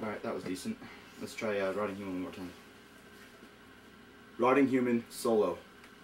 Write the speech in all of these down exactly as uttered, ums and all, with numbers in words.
Alright, that was decent. Let's try uh, Rotting Human one more time. Rotting Human solo.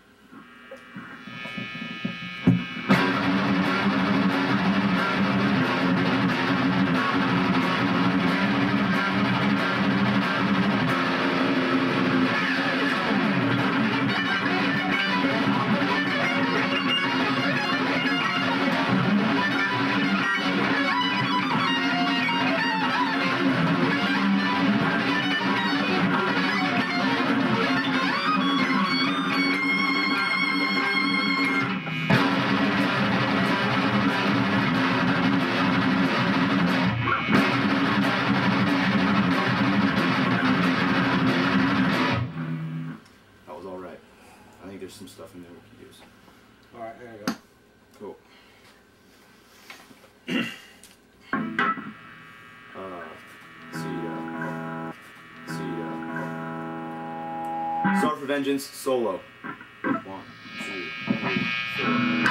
There's some stuff in there we can use. Alright, there you go. Cool. uh, see, uh, see, uh, Song for Vengeance solo. One, two, three, four.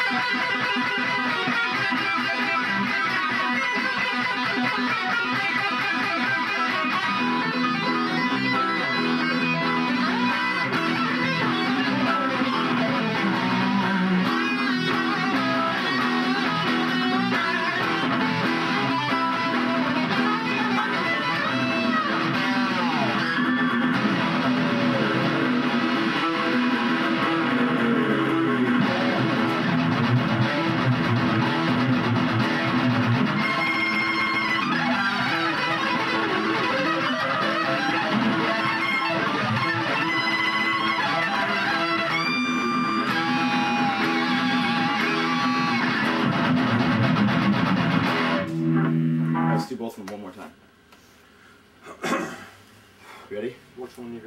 Let's do both of them one more time. Ready? Which one you